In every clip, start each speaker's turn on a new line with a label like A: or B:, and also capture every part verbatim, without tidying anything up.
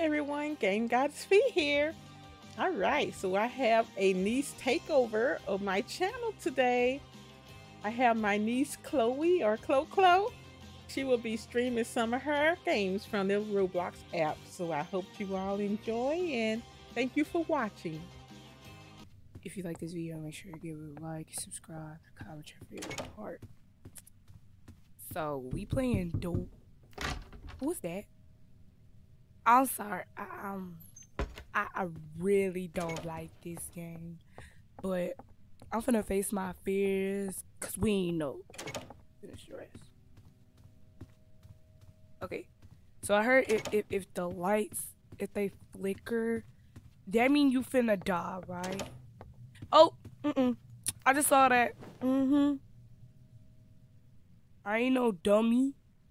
A: everyone, Game God's Feet here. All right, so I have a niece takeover of my channel today. I have my niece Chloe or Clo Clo. She will be streaming some of her games from the Roblox app. So I hope you all enjoy and thank you for watching.
B: If you like this video, make sure to give it a like, subscribe, comment your favorite part. So we playing dope. Who's that? I'm sorry. I, um, I, I really don't like this game, but I'm finna face my fears cause we ain't know. Finish your ass. Okay, so I heard if, if if the lights if they flicker, that mean you finna die, right? Oh, mm-mm. I just saw that. Mm-hmm. I ain't no dummy.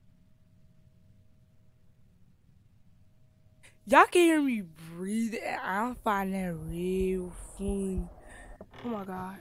B: Y'all can hear me breathe. I find that real funny. Oh my god.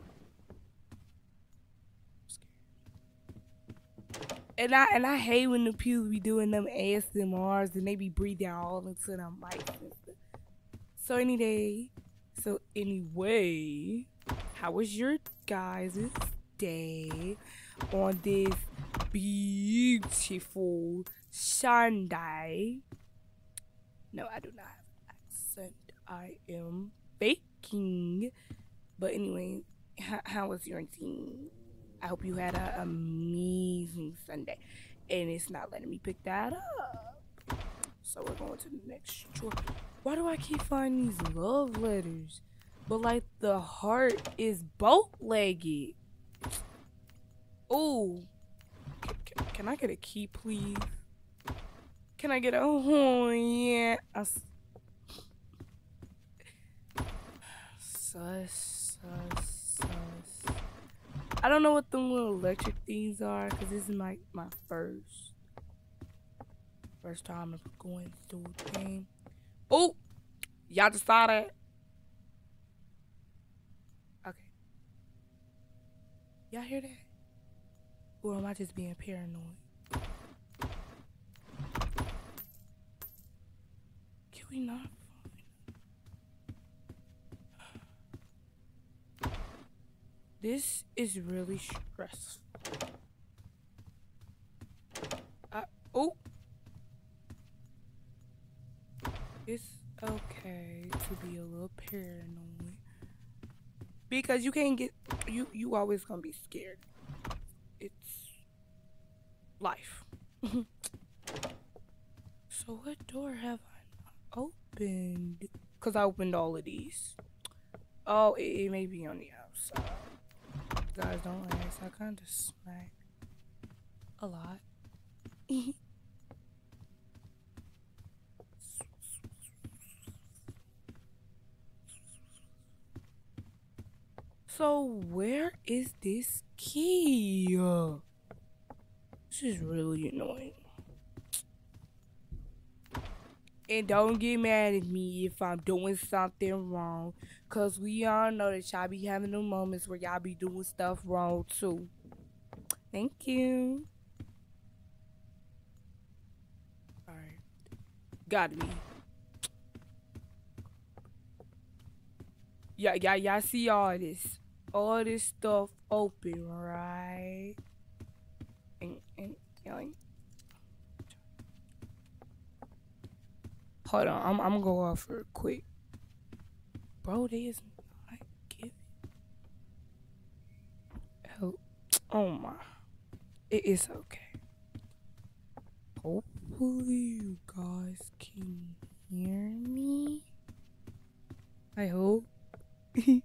B: And I and I hate when the people be doing them A S M Rs and they be breathing all into them mics and stuff. So any day, so anyway, how was your guys' day on this beautiful Sunday? No, I do not have an accent. I am faking. But anyway, how, how was your team? I hope you had an amazing Sunday. And it's not letting me pick that up. So we're going to the next drawer. Why do I keep finding these love letters? But like the heart is bow-legged. Oh. Can, can, can I get a key, please? Can I get a oh yeah? I s sus sus sus. I don't know what the little electric things are because this is my my first first time ever going through the game. Oh, y'all just saw that. Okay, y'all hear that? Or am I just being paranoid? We not fine. This is really stressful. Uh, oh, it's okay to be a little paranoid because you can't get you. You always gonna be scared. It's life. So what door have I opened? Because I opened all of these. Oh, it, it may be on the outside. You guys don't ask. I kind of smack a lot. So where is this key? This is really annoying. And don't get mad at me if I'm doing something wrong. Cause we all know that y'all be having the moments where y'all be doing stuff wrong too. Thank you. Alright. Gotta be. Yeah, yeah, y'all see all this. All this stuff open, right? And and and hold on, I'm, I'm gonna go off real quick. Bro, they is not giving help. Oh my. It is okay. Hopefully you guys can hear me. I hope. And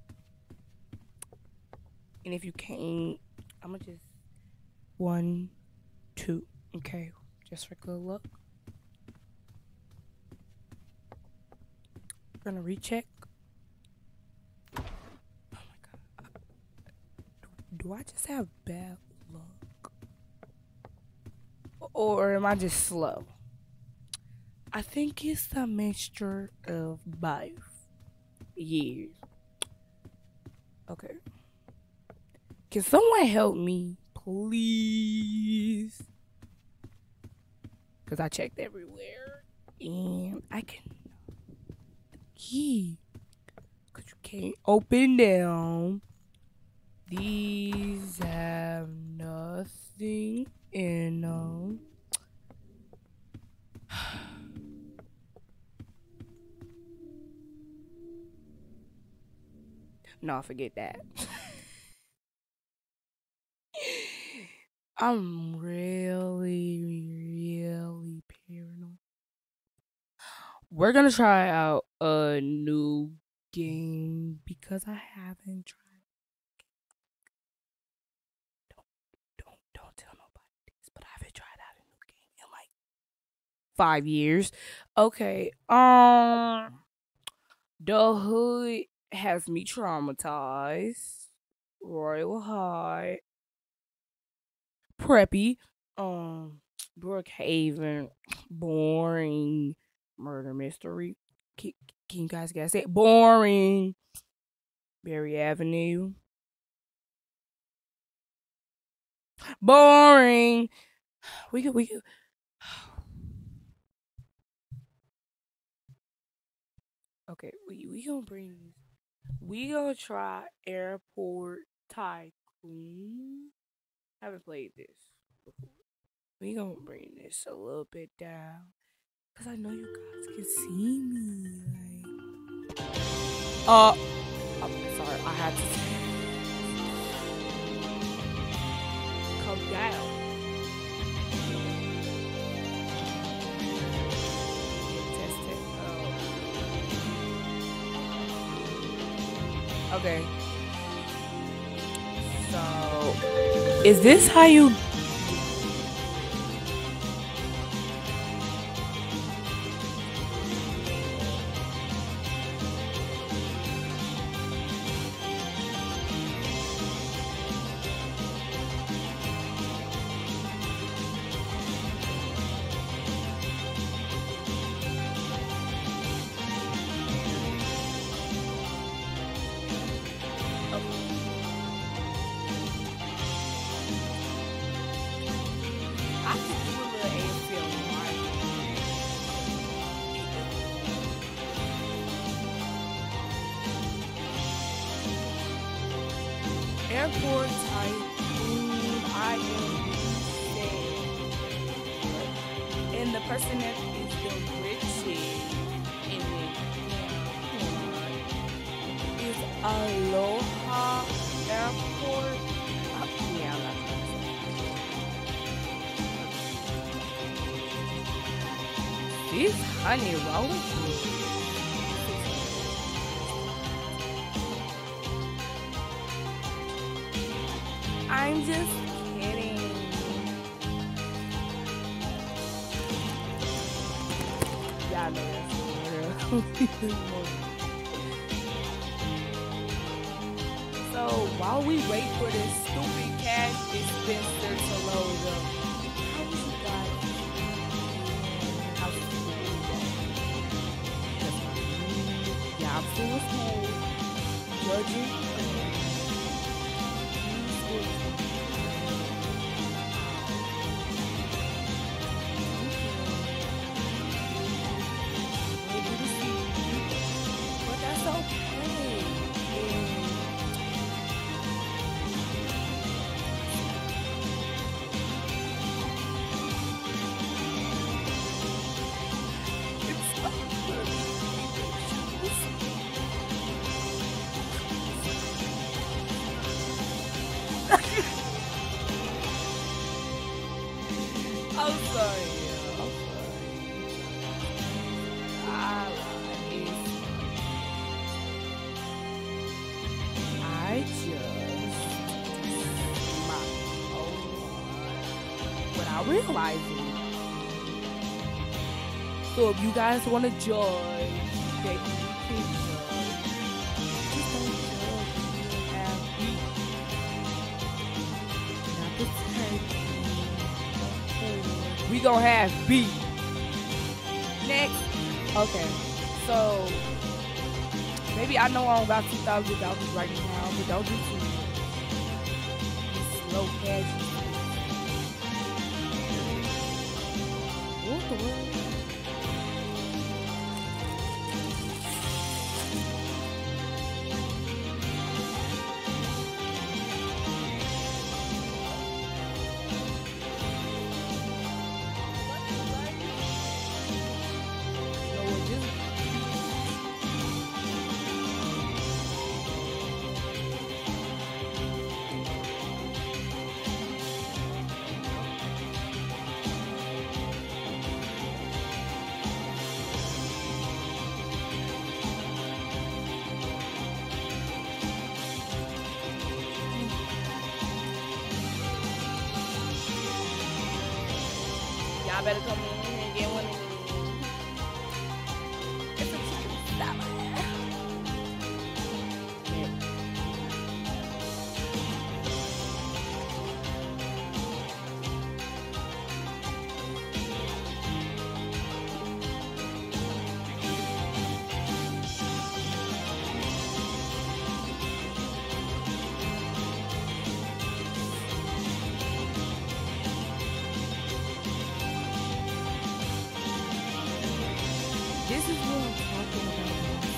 B: if you can't, I'm gonna just one, two, okay? Just for good luck. Gonna recheck. Oh my god. Do, do I just have bad luck? Or am I just slow? I think it's a mixture of both. Yeah. Okay. Can someone help me, please? Because I checked everywhere. And I can key. Cause you can't open them. These have nothing in them. No, forget that. I'm really, really paranoid. We're gonna try out a new game because I haven't tried. Don't, don't, don't tell nobody this, but I haven't tried out a new game in like five years. Okay, um, the hood has me traumatized. Royal High, preppy, um, Brookhaven, boring, murder mystery. Can, can you guys guess it? Boring. Berry Avenue. Boring. We could, we could. Okay, we we gonna bring. We gonna try Airport Tycoon. Haven't played this before. We gonna bring this a little bit down, cause I know you guys can see me. Like, uh, I'm sorry, I had to come down. Test it. Oh. Okay. So, is this how you? Airport Tycoon, I am insane. And the person that is the richest in it is Aloha Airport. Uh, yeah, I'm not trying to say. This honey roll. I'm just kidding. Yeah, I know that's real. So while we wait for this stupid cash dispenser to load up, how was you guys? How's school? Yeah, I'm still in school. Judging. I'm sorry, yeah, I'm sorry. I lied. I just my own without realizing. So if you guys want to judge, baby, you can judge. Just don't judge. You don't have beef. Not the turkey. We gonna have beef. Next. Okay. So maybe I know I'm about two thousand dollars right now, but don't do too much. It's slow casual. What the world? better come in here and get one of these. It's a chicken salad. This is what I'm talking about.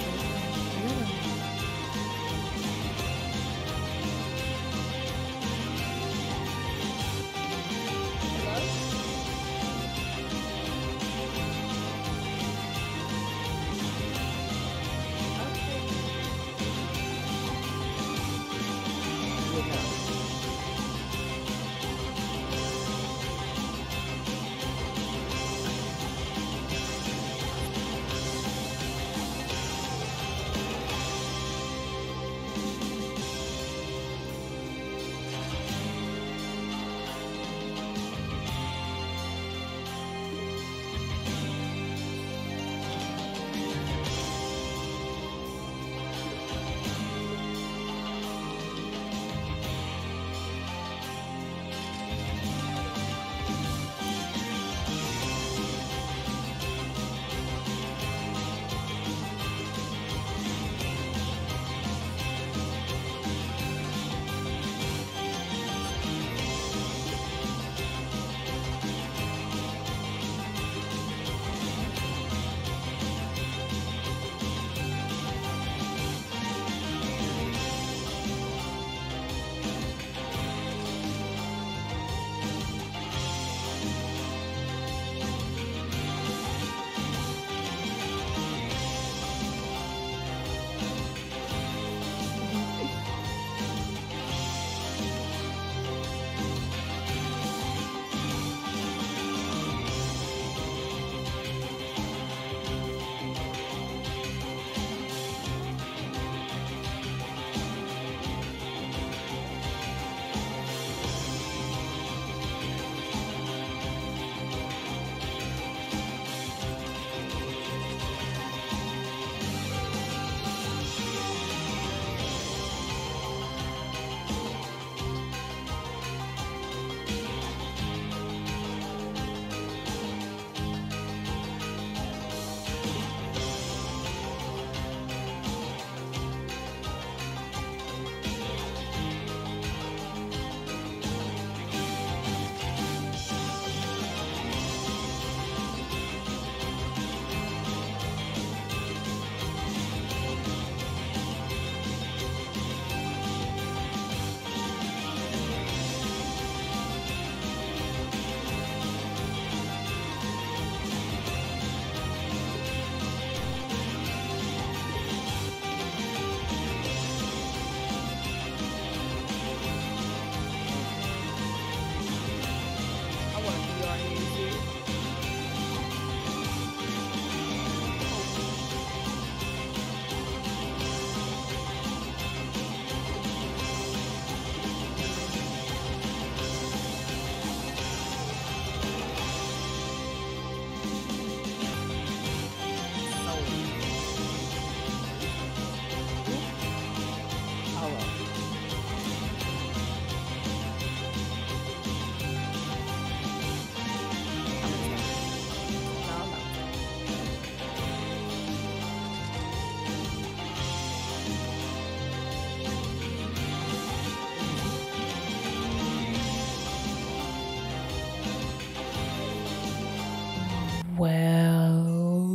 B: Well,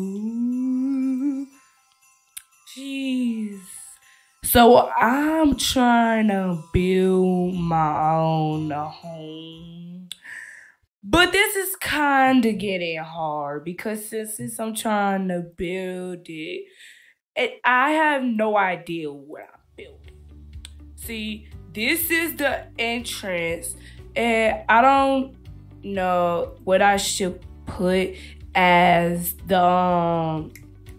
B: jeez. So I'm trying to build my own home. But this is kind of getting hard because since, since I'm trying to build it, it, I have no idea what I'm building. See, this is the entrance, and I don't know what I should put as the um,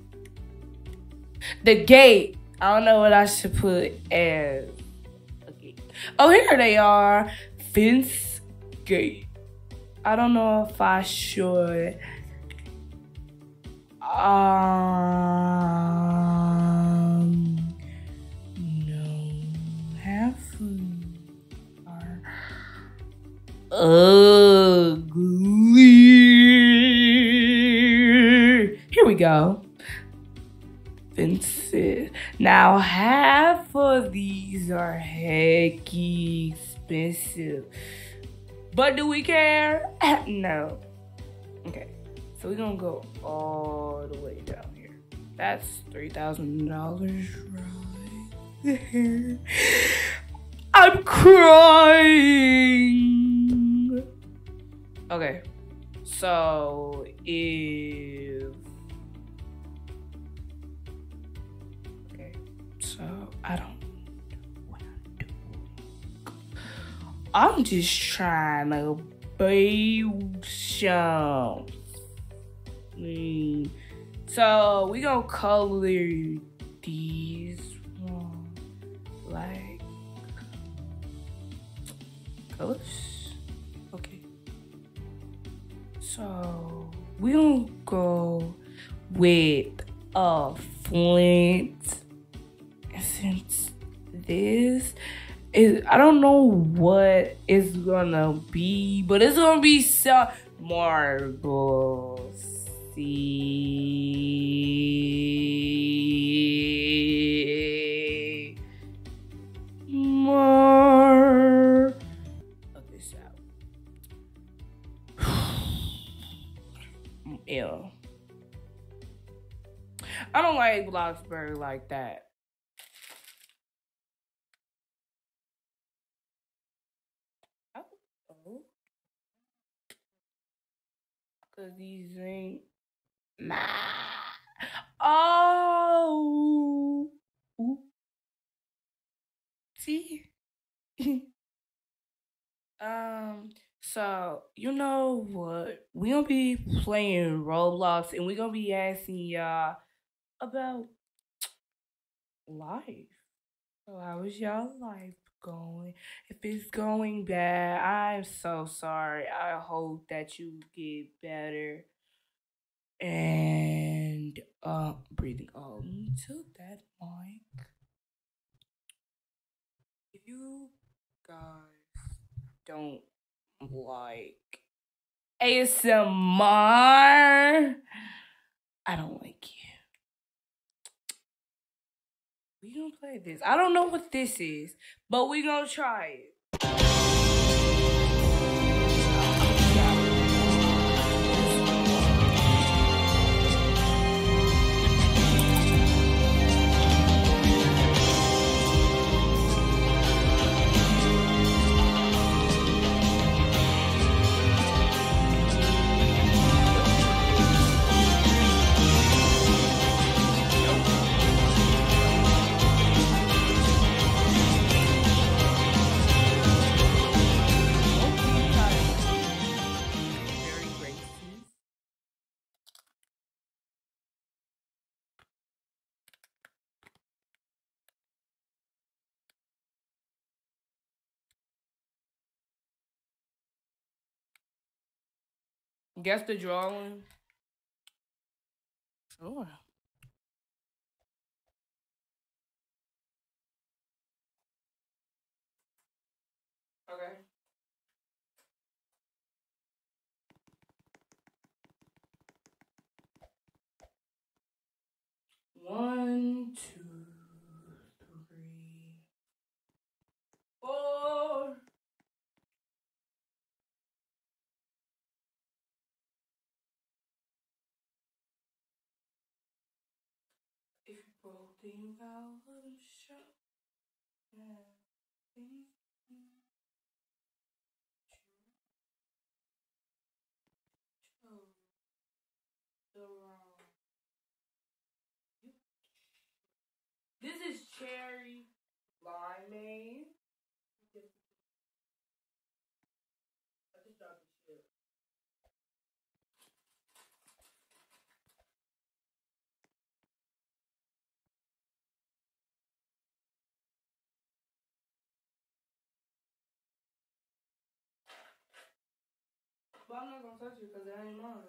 B: the gate. I don't know what I should put as a gate. Oh, here they are. Fence gate. I don't know if I should. Um, no, half are ugly. Here we go. Expensive. Now half of these are hecky expensive. But do we care? No. Okay. So we're gonna go all the way down here. That's three thousand dollars right there. I'm crying. Okay. So if okay, so I don't know what I'm doing. I'm just trying to build some. So we gonna color these one like colors. Okay. So we gonna go with a flint. And since this is, I don't know what it's gonna be, but it's gonna be some marbles. See more of this out. Ew. I don't like Bloxburg like that. Oh, cause these ain't. Nah. Oh. Ooh. See? um, so you know what? We gonna be playing Roblox and we gonna be asking y'all about life. So how is y'all life going? If it's going bad, I'm so sorry. I hope that you get better. And uh breathing on to that mic. If you guys don't like A S M R, I don't like you. We gonna play this. I don't know what this is, but we gonna try it. Guess the drawing. Sure. Okay. One, two, three, four. If you broke the album shut. This is cherry limeade. I just dropped the shit. But I'm not gonna touch it because it ain't mine.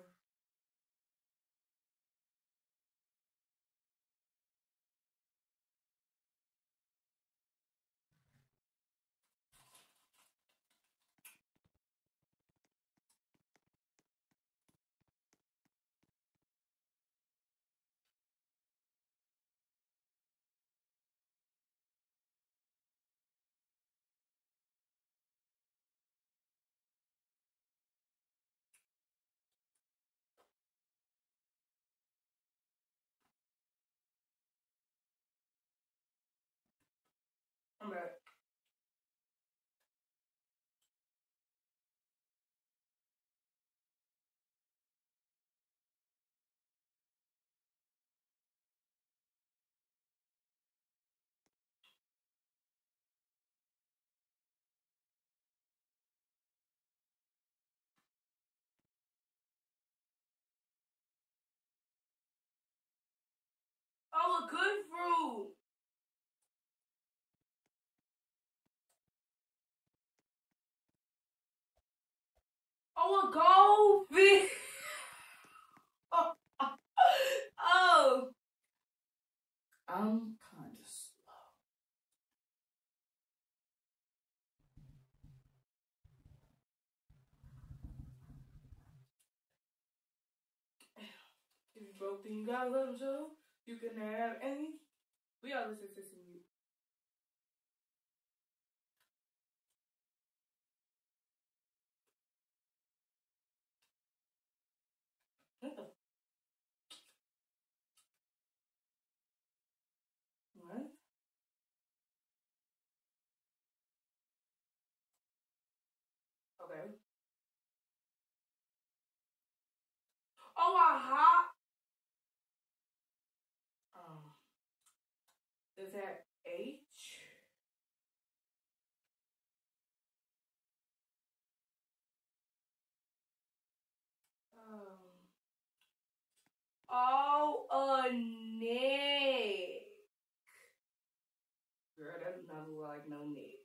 B: I'm back. Oh, a good fruit. Oh, a goldfish. oh. oh. I'm kind of slow. If you broke, then you gotta let them show. You can have any. We all listen to some music. What the? What? Okay. Oh, a hot. Um, does that H? Um. Oh, a neck. Girl, that does not look like no neck.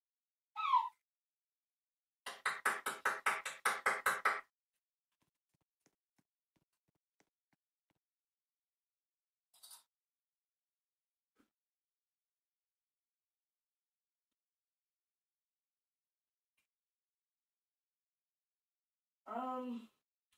B: Um.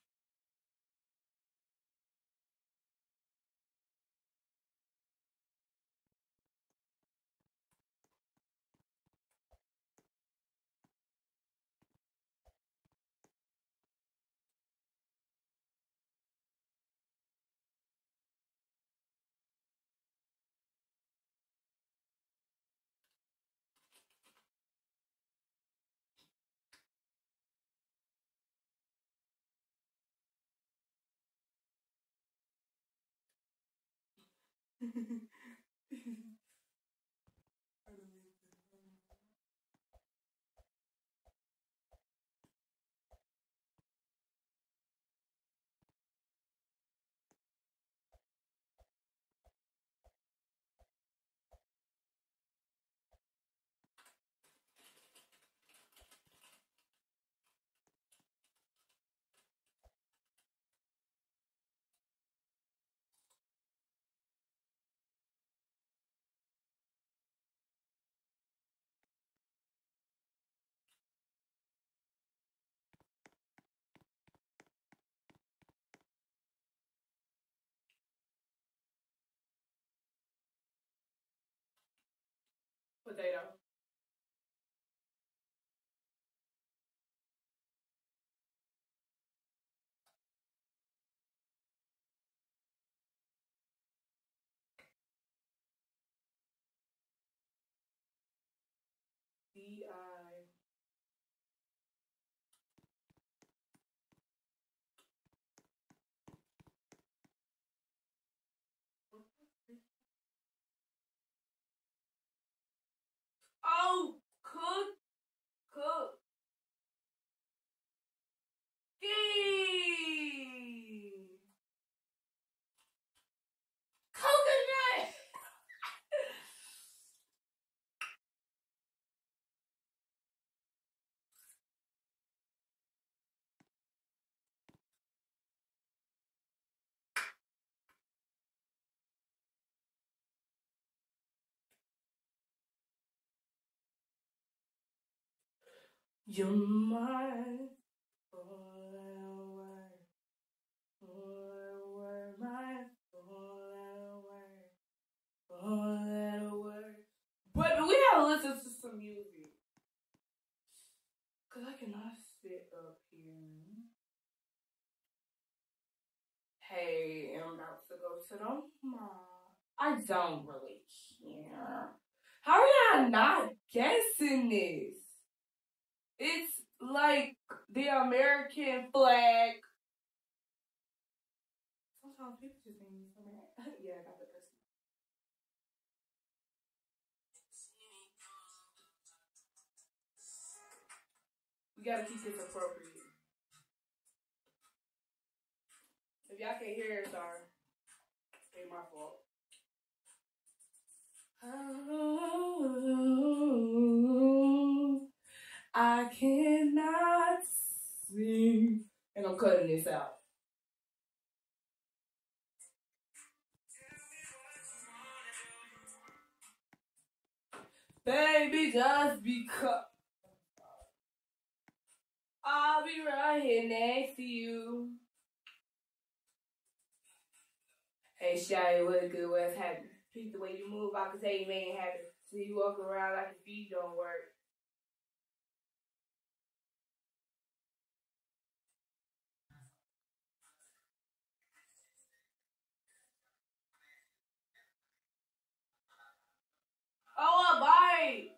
B: Potato. D I. Oh, cook, cook. Coconut. You're mine. Four letter word. Four letter word. My four letter word. Four letter word. But we gotta listen to some music. Cause I cannot sit up here. Hey, I'm about to go to the mall. I don't really care. How are y'all not guessing this? It's like the American flag. Sometimes people just make me so mad. Yeah, I got the person. We gotta keep this appropriate. If y'all can't hear it, sorry. Ain't my fault. Oh, I cannot sing. And I'm cutting this out. Baby, just because I'll be right here next to you. Hey, Shawty, what's good? What's happening? Peep the way you move, I can tell you ain't happy. So you walk around like your feet don't work. Oh, a bite!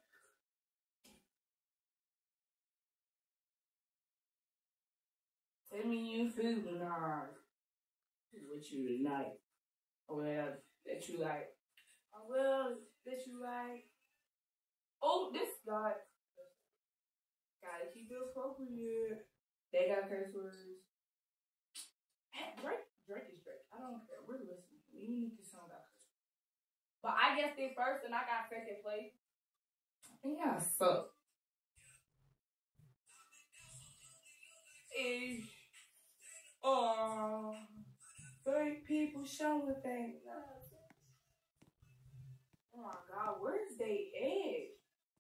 B: Tell me you feeling hard. With you tonight. Or well, that you like. I will that you like. Oh, this guy. Gotta keep it appropriate. They got curse words. Drake, Drake is Drake. I don't care. We're listening. We need to song about curse words. But I guessed it first and I got second place. Yeah, so. Is oh, fake people showing things. Oh my God, where's they at?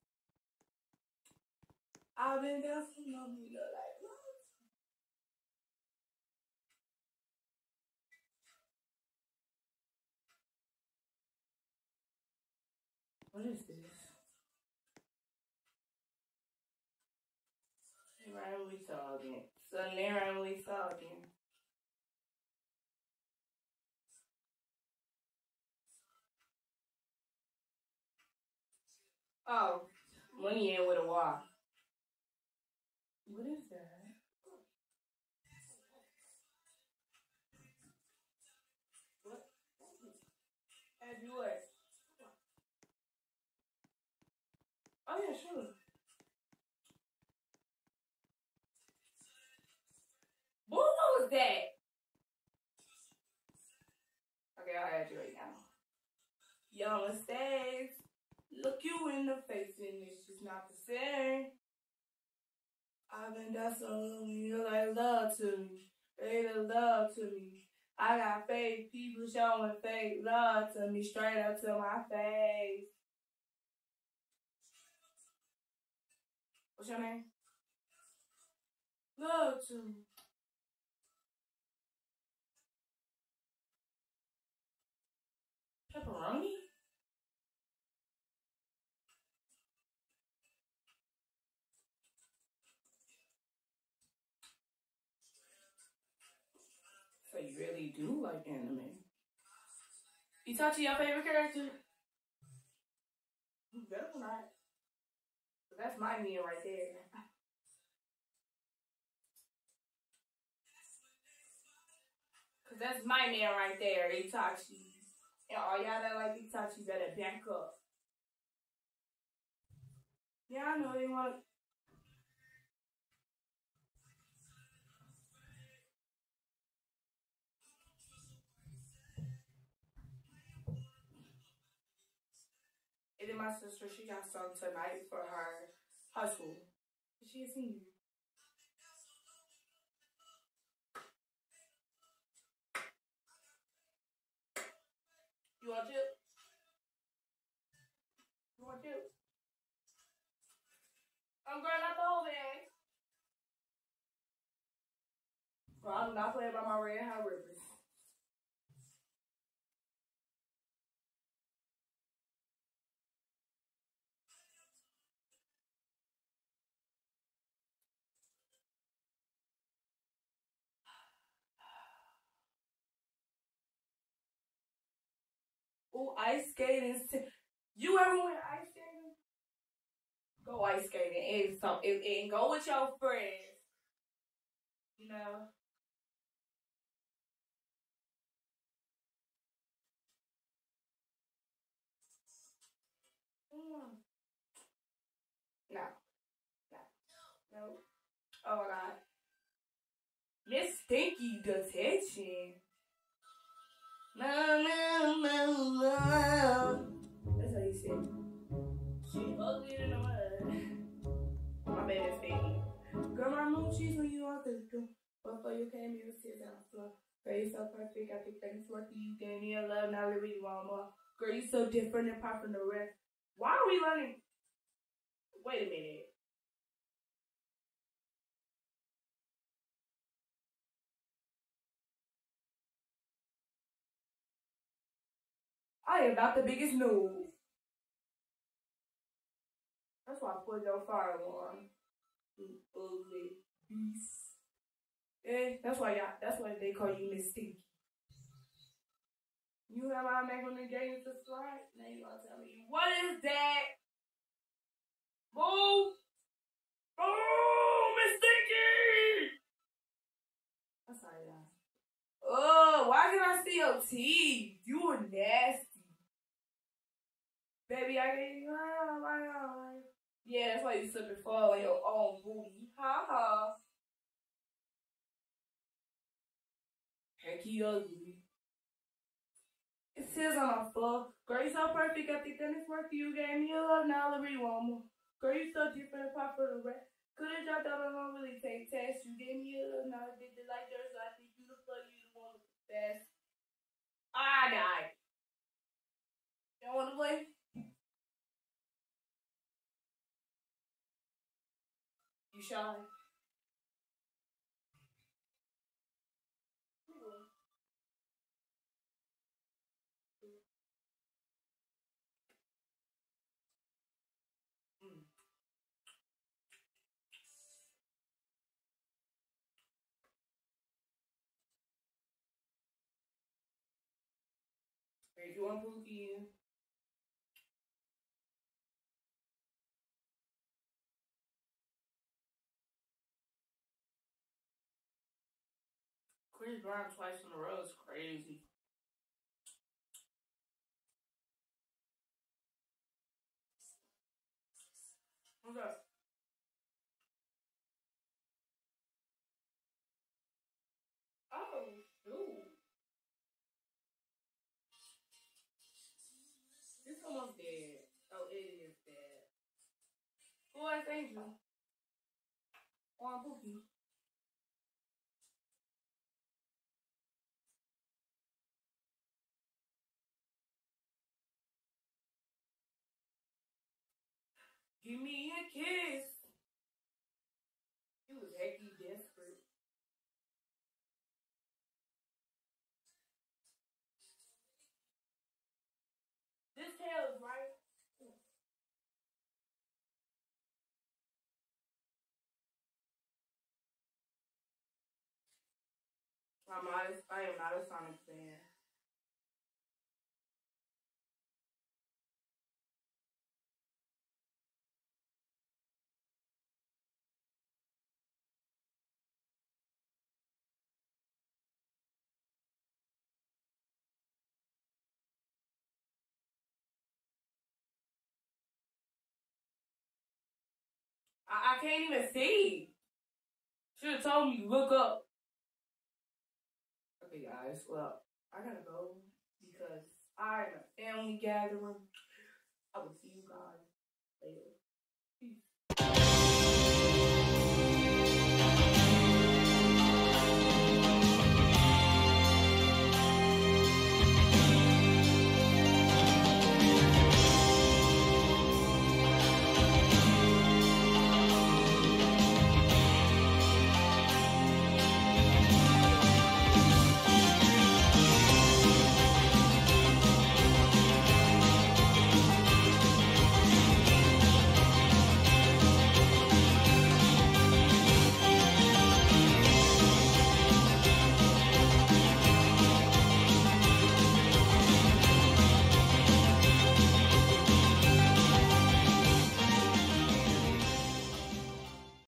B: I've been there for no me like what? What is this? They randomly saw again. So they randomly saw again. Oh, money in with a Y. What is that? What? Have you what? Oh yeah, sure. Boy, what was that? Okay, I'll add you right now. Young mistakes. Look you in the face and it's just not the same. I've been dancing, you like love to me. They the love to me. I got fake people showing fake love to me straight up to my face. What's your name? Love to me. Pepperoni? So you really do like anime. Itachi, your favorite character? You better not. That's my meal right there. Cause that's my man right there, Itachi. And all y'all that like Itachi better back up. Yeah, I know they want. And then my sister, she got some tonight for her high school. She a senior. You want chips? You want chips? I'm going out the whole bag. I'm not playing by my red hot ribbons. Oh, ice skating. You ever went ice skating? Go ice skating and some and, and go with your friends. You know. Mm. No. No. No. Oh my god. Miss Stinky detention. No, no, no, no. That's how you say it. She ugly in the mud. My baby's baby. Girl, my moon cheese when you want to do. Before you came, you was tears on the floor. Girl, you so perfect. I think things worth you. Gave me a love. Now I really want more. Girl, you so different and apart from the rest. Why are we learning? Wait a minute. I am not the biggest noob. That's why I put your fire alarm. You ugly beast. Yeah, that's why y'all. That's why they call you Miss Stinky. You have my make on the game to slide. Now you gonna tell me what is that? Boo! Oh, Miss Stinky! I'm sorry, y'all. Oh, why can I see your teeth? You were nasty. Baby, I can you. Yeah, that's why you slip and fall on your own booty. Ha ha. Hecky ugly. It says on my floor, girl, you so perfect. I think that it's worth you. Gave me a love, now I'll read one more. Girl, you so different apart from the rest. Could've dropped out on don't really take tests. You gave me a love, now I did it like yours. So I think you the plug, you the one with the best. I died. Y'all wanna play? You shy? Mm. If you want Pookie, Chris Brown twice in a row is crazy. What's up? Oh, shoot. It's almost dead. Oh, it is dead. Boy, thank you. On Pookie. Give me a kiss. He was hecky desperate. This tail is right. I'm not, I am not a Sonic fan. I, I can't even see. Should have told me look up. Okay, guys. Well, I gotta go because I'm a family gathering. I will see you guys later. Peace.